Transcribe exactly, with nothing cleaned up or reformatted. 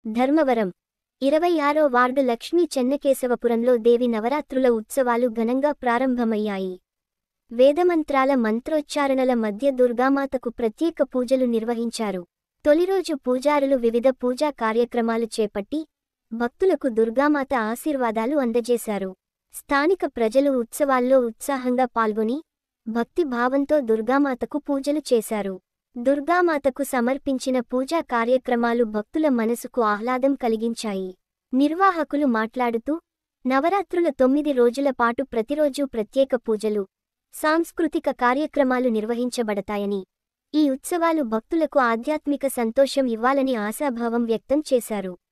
ధర్మవరం ఇరవై ఆరో వార్డు లక్ష్మీ చెన్నకేశవపురంలో దేవి నవరాత్రుల ఉత్సవాలు ఘనంగా ప్రారంభమయ్యాయి. వేదమంత్రాల మంత్రోచ్చారణల మధ్య దుర్గామాతకు ప్రత్యేక పూజలు నిర్వహించారు. తొలిరోజు పూజారులు వివిధ పూజా కార్యక్రమాలు చేపట్టి భక్తులకు దుర్గామాత ఆశీర్వాదాలు అందజేశారు. స్థానిక ప్రజలు ఉత్సవాల్లో ఉత్సాహంగా పాల్గొని భక్తి భావంతో దుర్గామాతకు పూజలు చేశారు. దుర్గామాతకు సమర్పించిన పూజా కార్యక్రమాలు భక్తుల మనసుకు ఆహ్లాదం కలిగించాయి. నిర్వాహకులు మాట్లాడుతూ, నవరాత్రుల తొమ్మిది రోజుల పాటు ప్రతిరోజూ ప్రత్యేక పూజలు, సాంస్కృతిక కార్యక్రమాలు నిర్వహించబడతాయని, ఈ ఉత్సవాలు భక్తులకు ఆధ్యాత్మిక సంతోషం ఇవ్వాలని ఆశాభావం వ్యక్తం చేశారు.